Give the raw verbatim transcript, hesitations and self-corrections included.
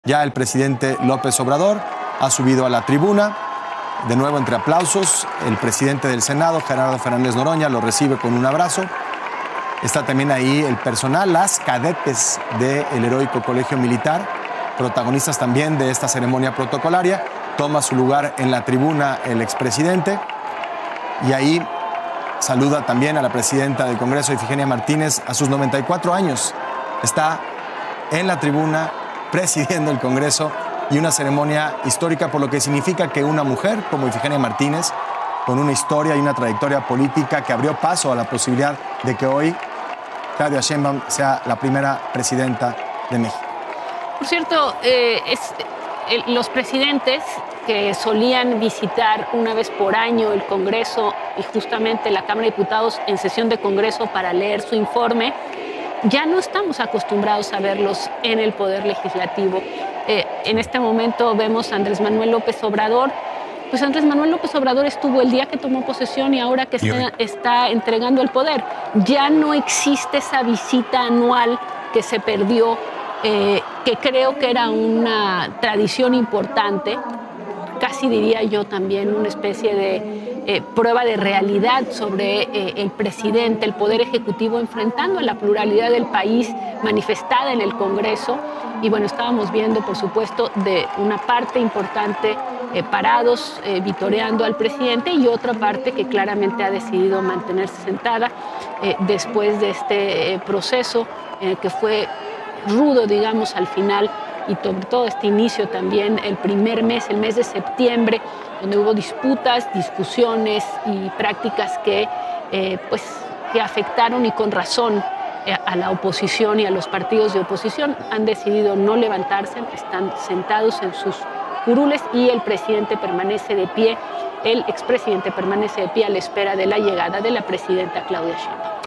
Ya el presidente López Obrador ha subido a la tribuna, de nuevo entre aplausos. El presidente del Senado, Gerardo Fernández Noroña, lo recibe con un abrazo. Está también ahí el personal, las cadetes del Heroico Colegio Militar, protagonistas también de esta ceremonia protocolaria. Toma su lugar en la tribuna el expresidente y ahí saluda también a la presidenta del Congreso, Ifigenia Martínez, a sus noventa y cuatro años. Está en la tribuna presidiendo el Congreso y una ceremonia histórica, por lo que significa que una mujer como Ifigenia Martínez, con una historia y una trayectoria política que abrió paso a la posibilidad de que hoy Claudia Sheinbaum sea la primera presidenta de México. Por cierto, eh, es, eh, los presidentes que solían visitar una vez por año el Congreso y justamente la Cámara de Diputados en sesión de Congreso para leer su informe, ya no estamos acostumbrados a verlos en el Poder Legislativo. Eh, en este momento vemos a Andrés Manuel López Obrador. Pues Andrés Manuel López Obrador estuvo el día que tomó posesión y ahora que está, está entregando el poder. Ya no existe esa visita anual que se perdió, eh, que creo que era una tradición importante, casi diría yo también una especie de eh, prueba de realidad sobre eh, el presidente, el Poder Ejecutivo, enfrentando a la pluralidad del país manifestada en el Congreso. Y bueno, estábamos viendo, por supuesto, de una parte importante eh, parados, eh, vitoreando al presidente, y otra parte que claramente ha decidido mantenerse sentada eh, después de este eh, proceso eh, que fue rudo, digamos, al final, y sobre todo este inicio también, el primer mes, el mes de septiembre, donde hubo disputas, discusiones y prácticas que, eh, pues, que afectaron, y con razón, eh, a la oposición y a los partidos de oposición. Han decidido no levantarse, están sentados en sus curules y el presidente permanece de pie, el expresidente permanece de pie a la espera de la llegada de la presidenta Claudia Sheinbaum.